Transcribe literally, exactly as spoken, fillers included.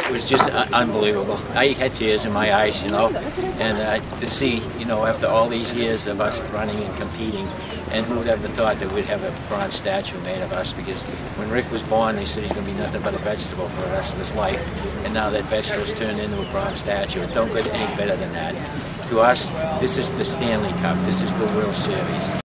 it was just uh, unbelievable. I had tears in my eyes, you know, and uh, to see, you know, after all these years of us running and competing, and who would ever thought that we'd have a bronze statue made of us, because when Rick was born, they said he's going to be nothing but a vegetable for the rest of his life, and now that vegetable's turned into a bronze statue. It don't get any better than that. To us, this is the Stanley Cup. This is the World Series.